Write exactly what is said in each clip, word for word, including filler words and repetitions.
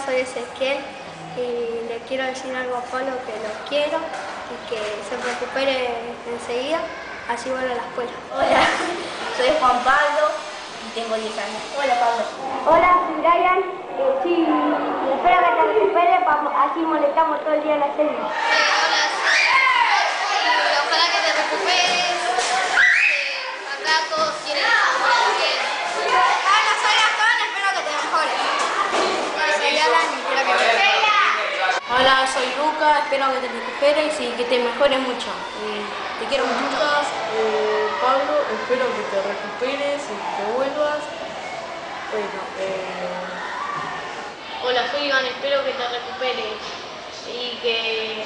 soy Ezequiel y le quiero decir algo a Pablo, que lo quiero y que se recupere enseguida, así vuelve a la escuela. Hola, soy Juan Pablo y tengo diez años. Hola Pablo. Hola, soy Brian, eh, sí, espero que te recuperes, así molestamos todo el día en la serie. Hola, ojalá que te recuperes, que acá todos quieren bien. Hola, soy Gastón, espero que te mejores. Soy Alan y espero que te mejores. Hola, soy Luca, espero que te recuperes y que te mejores mucho. Eh, te quiero mucho. Lucas, eh, Pablo, espero que te recuperes y que vuelvas. Bueno, eh... Hola, soy Iván, espero que te recuperes y que,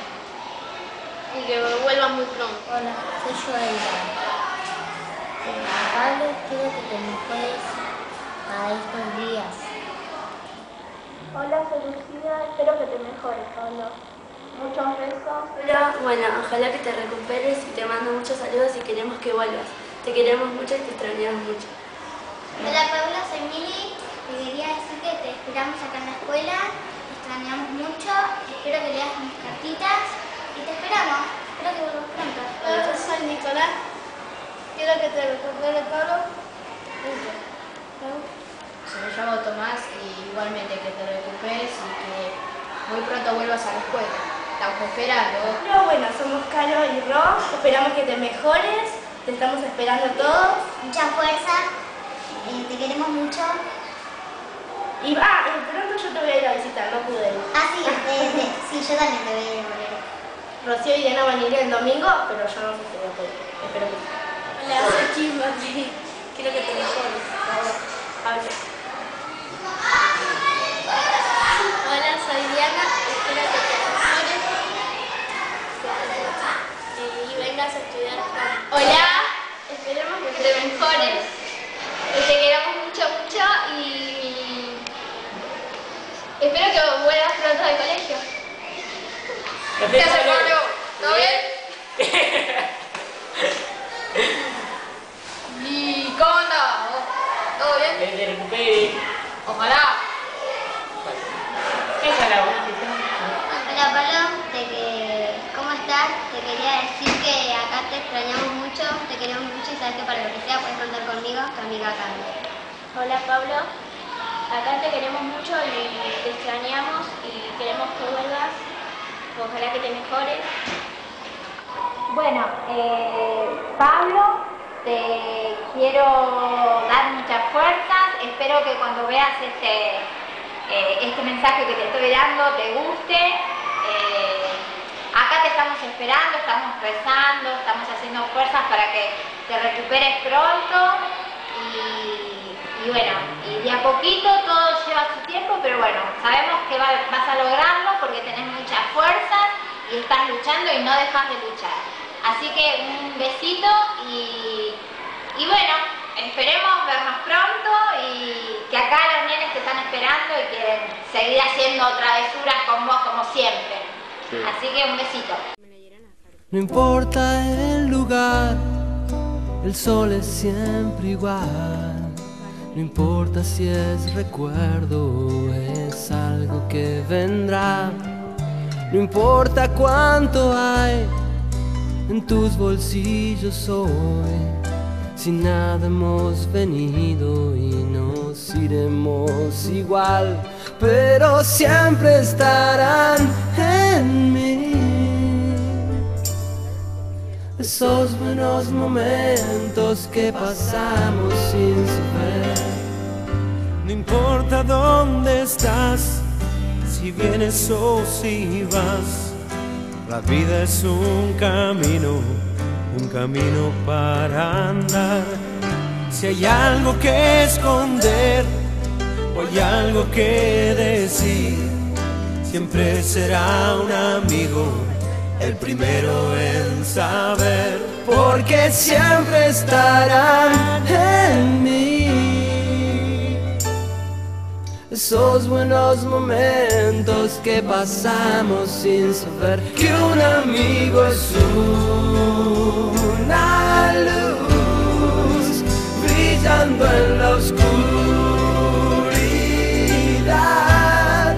y que vuelvas muy pronto. Hola, soy Joelma. Eh, Pablo, quiero que te mejores para estos días. Hola, soy Lucía, espero que te mejores, Pablo. Muchos besos. Hola, bueno, ojalá que te recuperes y te mando muchos saludos y queremos que vuelvas. Te queremos mucho y te extrañamos mucho. Hola Paula, soy Mili y quería decir que te esperamos acá en la escuela, te extrañamos mucho, espero que leas mis cartitas y te esperamos, espero que vuelvas pronto. Hola, yo soy Nicolás, quiero que te recuperes, Pablo. Me llamo Tomás y igualmente que te recuperes y que muy pronto vuelvas a la escuela. Estamos esperando. Pero bueno, somos Caro y Ro, esperamos que te mejores, te estamos esperando todos. Mucha fuerza, eh, te queremos mucho. Y ah, eh, pronto yo te voy a ir a visitar, no pude ir. Ah, sí, de- de- sí, yo también te voy a ir a ver. Rocío y Diana van a ir el domingo, pero yo no sé si voy a poder. Espero que sí. Hola, soy Kimberly. Quiero que te mejores. Pablo. Hola, soy Diana, espero que te mejores y vengas a estudiar acá. Hola, esperemos que te mejores. Te queremos mucho, mucho y espero que vuelvas pronto al colegio. ¿Qué haces, Pablo? ¿Todo bien? ¿Y cómo andás? ¿Todo bien? que te recuperes. Ojalá. ¿Qué es la buena? Hola Pablo, te que- ¿cómo estás? Te quería decir que acá te extrañamos mucho, te queremos mucho y sabes que para lo que sea puedes contar conmigo, tu amiga Carmen. Hola Pablo, acá te queremos mucho y te extrañamos y queremos que vuelvas. Ojalá que te mejores. Bueno, eh, Pablo, te quiero dar muchas fuerzas. Espero que cuando veas este, eh, este mensaje que te estoy dando te guste. Eh, acá te estamos esperando, estamos rezando, estamos haciendo fuerzas para que te recuperes pronto. Y, y bueno, y de a poquito todo lleva su tiempo, pero bueno, sabemos que va- vas a lograrlo porque tenés muchas fuerzas y estás luchando y no dejas de luchar. Así que un besito y, y bueno, esperemos vernos pronto y que acá los nenes te están esperando y quieren seguir haciendo travesuras con vos como siempre. Sí. Así que un besito. No importa el lugar, el sol es siempre igual. No importa si es recuerdo o es algo que vendrá. No importa cuánto hay en tus bolsillos hoy, si nada hemos venido y nos iremos igual, pero siempre estarán en mí esos buenos momentos que pasamos sin saber. No importa dónde estás, si vienes o si vas, la vida es un camino, un camino para andar. Si hay algo que esconder o hay algo que decir, siempre será un amigo el primero en saber, porque siempre estarán en mí esos buenos momentos que pasamos sin saber que un amigo es una luz brillando en la oscuridad.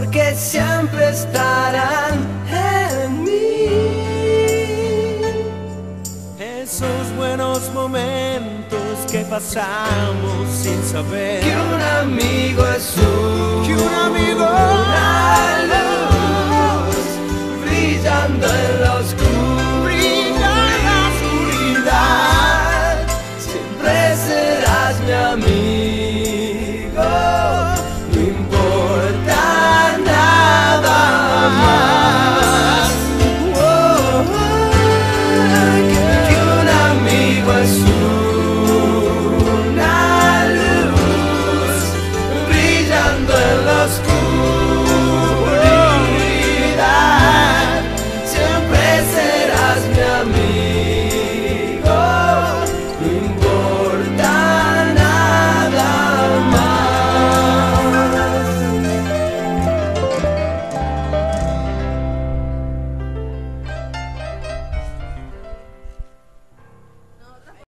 porque siempre estarán en mí. Esos buenos momentos que pasamos sin saber que un amigo es un, que un amigo una luz brillando en la oscuridad.